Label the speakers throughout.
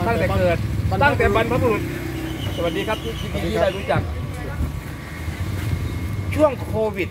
Speaker 1: ตั้งแต่เกิดตั้งแต่บรรพบุรุษสวัสดีครับที่ได้รู้จักช่วงโควิด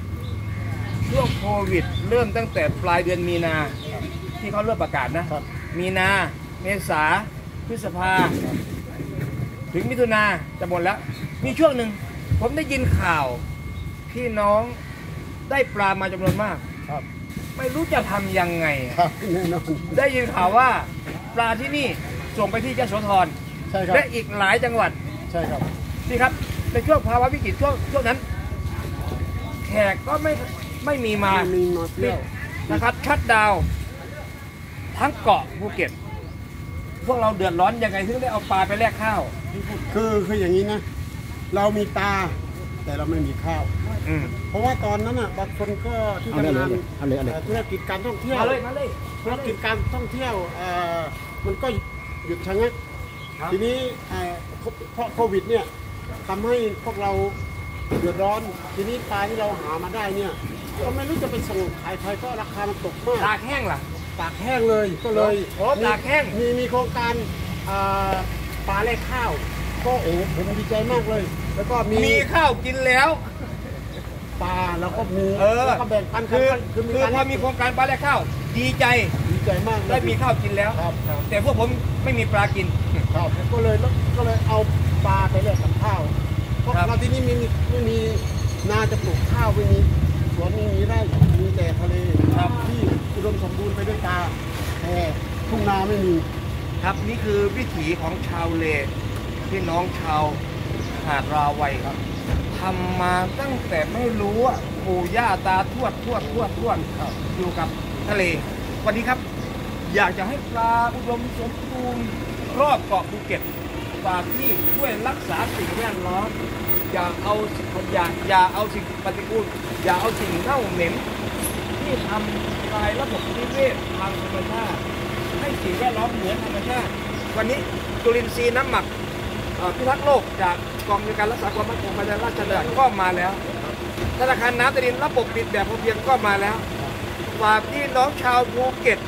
Speaker 1: เริ่มตั้งแต่ปลายเดือนมีนาที่เขาเริ่มประกาศนะมีนาเมษาพฤษภาถึงมิถุนาจะหมดแล้วมีช่วงหนึ่งผมได้ยินข่าวพี่น้องได้ปลามาจำนวนมากไม่รู้จะทำยังไงได้ยินข่าวว่าปลาที่นี่ส่งไปที่ยโสธรและอีกหลายจังหวัดใช่ครับนี่ครับในช่วงภาวะวิกฤตช่วงนั้นแขกก็ไม่มีมานะครับชัดดาวทั้งเกาะภูเก็ตพวกเราเดือดร้อนยังไงถึงได้เอาปลาไปแลกข้าว
Speaker 2: คืออย่างนี้นะเรามีปลาแต่เราไม่มีข้าวเพราะว่าตอนนั้นอ่ะบางคนก็ที่ทำงานธุรกิจการท่องเที่ยวธุรกิจการท่องเที่ยวมันก็หยุดชะงักทีนี้เพราะโควิดเนี่ยทำให้พวกเราเดือดร้อนทีนี้ปลาที่เราหามาได้เนี่ยก็ไม่รู้จะไปส่งขายใครก็ราคามันตกมาก
Speaker 1: ตากแห้งล่ะ
Speaker 2: ตากแห้งเลยก็เลย
Speaker 1: ตากแห้ง
Speaker 2: มีโครงการปลาแลกข้าวก็ผมดีใจมากเลยแล้วก็มี
Speaker 1: ข้าวกินแล้ว
Speaker 2: ปลาแล้วก็มีแล้วก็แบ่งปัน
Speaker 1: คือพอมีโครงการปลาแลกข้าวดีใจ
Speaker 2: มาก
Speaker 1: ได้มีข้าวกินแล้วแต่พวกผมไม่มีปลากิน
Speaker 2: ก็เลยเอาปลาไปแลกกับข้าวเพราะเราที่นี่ไม่มีนาจะปลูกข้าวไม่มีสวนไม่มีไร่มีแต่ทะเลที่อุดมสมบูรณ์ไปด้วยปลาแต่ทุ่งนาไม่มี
Speaker 1: ครับนี่คือวิถีของชาวเลพี่น้องชาวหาดราวัยครับทำมาตั้งแต่ไม่รู้ว่าปู่ย่าตาทวดอยู่กับทะเลวันนี้ครับอยากจะให้ปลาอุดมสมบูรณ์รอบเกาะภูเก็ตฝากที่ช่วยรักษาสิ่งแวดล้อมอย่าเอาสิ่งปฏิกูลอย่าเอาสิ่งเน่าเหม็นที่ทำลายระบบนิเวศทางธรรมชาติให้สิ่งแวดล้อมเหมือนธรรมชาติวันนี้จุลินทรีย์น้ำหมักพิทักษ์โลกจากกองการรักษาความมั่นคงภายในราชอาณาจักรก็มาแล้วธนาคารน้ำใต้ดินระบบปิดแบบพอเพียงก็มาแล้วฝากพี่น้องชาวภูเก็ต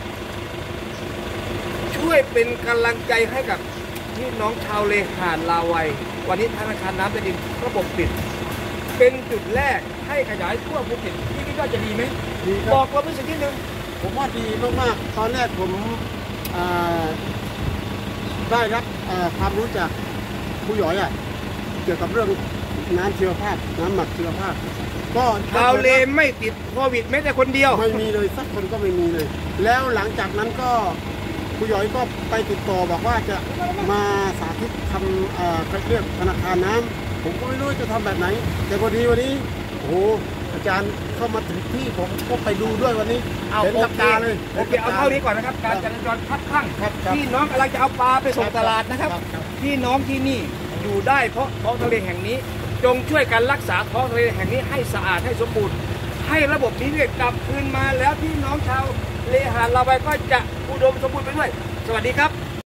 Speaker 1: ช่วยเป็นกำลังใจให้กับพี่น้องชาวเลหาดราวัยวันนี้ธนาคารน้ำใต้ดินระบบปิดเป็นจุดแรกให้ขยายทั่วภูเก็ตที่นี่ก็จะดีไหมบอกความรู้สึกนิดนึง
Speaker 2: ผมว่าดีมากๆตอนแรกผมได้รับความรู้จากผู้หย่อยเกี่ยวกับเรื่องน้ำชีวภาพน้ำหมักชีวภาพ
Speaker 1: ก็ชาวเลไม่ติดโควิดแม้แต่คนเดียว
Speaker 2: ไม่มีเลยสักคนก็ไม่มีเลยแล้วหลังจากนั้นก็ผู้หย่อยก็ไปติดต่อบอกว่าจะมาสาธิตทำเรื่องธนาคารน้ำผมก็ไม่รู้จะทำแบบไหนแต่พอดีวันนี้โอ้โหอาจารย์เข้ามาถึงที่ผมก็ไปดูด้วยวันนี้
Speaker 1: เห็นกับตาเลยโอเคเอาเท่านี้ก่อนนะครับการจราจรคับข้างพี่น้องกำลังจะเอาปลาไปส่งตลาดนะครับพี่น้องที่นี่อยู่ได้เพราะท้องทะเลแห่งนี้จงช่วยกันรักษาท้องทะเลแห่งนี้ให้สะอาดให้สมบูรณ์ให้ระบบนิเวศกลับคืนมาแล้วพี่น้องชาวเลหาดราวัยก็จะอุดมสมบูรณ์ไปด้วยสวัสดีครับ